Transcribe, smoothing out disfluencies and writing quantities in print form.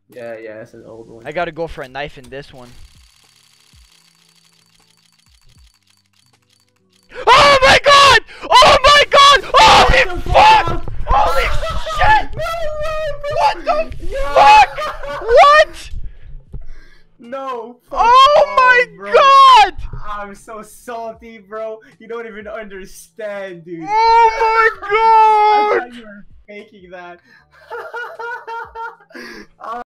Yeah, it's an old one. I gotta go for a knife in this one. Oh my god! Oh my god! Holy fuck! Holy shit! What the fuck? What? No. Fuck Oh off, my bro. god! I'm so salty, bro. You don't even understand, dude. Oh my god! I thought you were faking that.